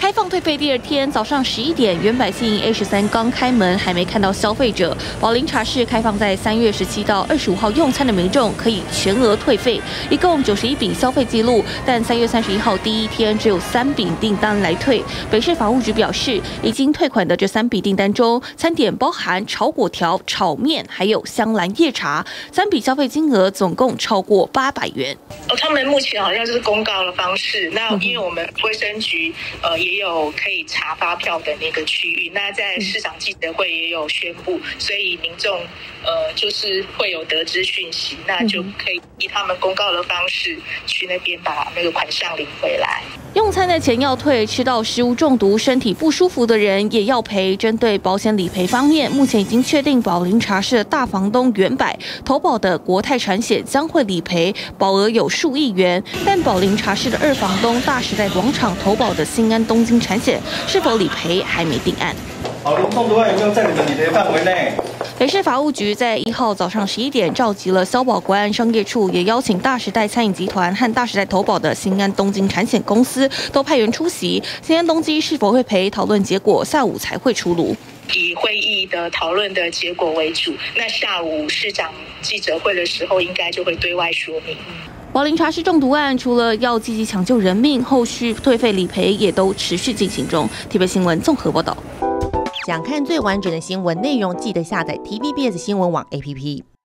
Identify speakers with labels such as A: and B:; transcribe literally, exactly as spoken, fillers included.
A: 开放退费第二天早上十一点，原百姓 A 十三刚开门，还没看到消费者。宝林茶室开放在三月十七到二十五号用餐的民众可以全额退费，一共九十一笔消费记录，但三月三十一号第一天只有三笔订单来退。北市法务局表示，已经退款的这三笔订单中，餐点包含炒粿条、炒面，还有香兰叶茶，三笔消费金额总共超过八百元。
B: 哦，他们目前好像就是公告的方式。那因为我们卫生局呃也有可以查发票的那个区域，那在市场记者会也有宣布，所以民众呃就是会有得知讯息，那就可以以他们公告的方式去那边把那个款项领回来。
A: 用餐的钱要退，吃到食物中毒、身体不舒服的人也要赔。针对保险理赔方面，目前已经确定宝林茶室的大房东原百投保的国泰产险将会理赔，保额有数亿元。但宝林茶室的二房东大时代广场投保的新安东京产险是否理赔还没定案。
C: 宝林中毒案有没有在你们理赔范围内？
A: 北市法务局在一号早上十一点召集了消保官、商业处，也邀请大时代餐饮集团和大时代投保的新安东京产险公司都派员出席。新安东京是否会赔，讨论结果下午才会出炉。
B: 以会议的讨论的结果为主，那下午市长记者会的时候，应该就会对外说明。
A: 宝林茶室中毒案除了要积极抢救人命，后续退费理赔也都持续进行中。T V B 新闻综合报道。
D: 想看最完整的新闻内容，记得下载 T V B S 新闻网 A P P。